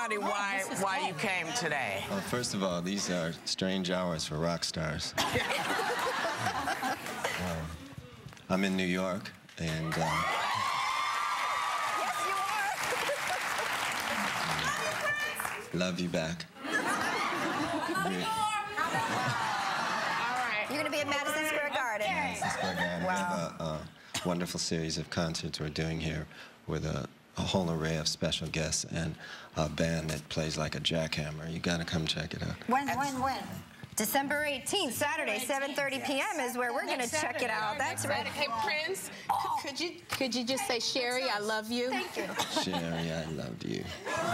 everybody why you came today. Well, first of all, these are strange hours for rock stars. I'm in New York, and Yes, you are. love you back. You're going to be at Madison Square Garden. Madison Square Garden. Wow. We have a wonderful series of concerts we're doing here with a whole array of special guests and a band that plays like a jackhammer. You got to come check it out. When? December 18th, Saturday, 7:30 p.m. is where we're going to check it out. That's right. Hey, Prince, could you just say, Sherry, I love you? Thank you. Sherry, I love you.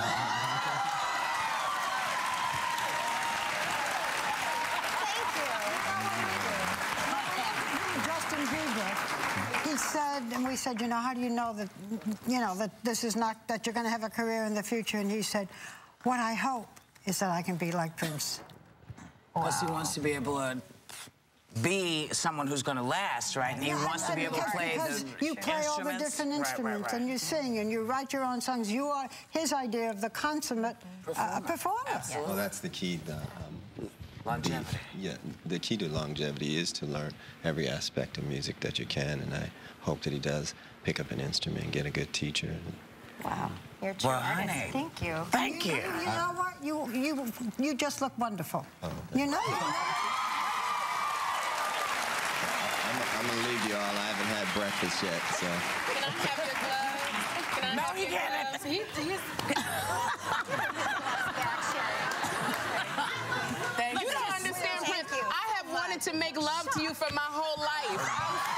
Justin Bieber, he said, and we said, you know, how do you know that, that this is not, that you're going to have a career in the future? And he said, what I hope is that I can be like Prince. Plus, he wants to be able to be someone who's going to last, right? And he wants to be able to play the you play all the different instruments, and you sing, and you write your own songs. You are his idea of the consummate performer. Absolutely. Well, that's the key. Longevity. The key to longevity is to learn every aspect of music that you can, and I hope that he does pick up an instrument and get a good teacher. Wow. You're a true artist. Honey. Thank you. Thank you. You know what? You just look wonderful. Oh, you know? I'm going to leave you all. I haven't had breakfast yet, so. Can I have your gloves? Can I have your gloves? You don't understand, Prince. I have wanted to make love to you for my whole life.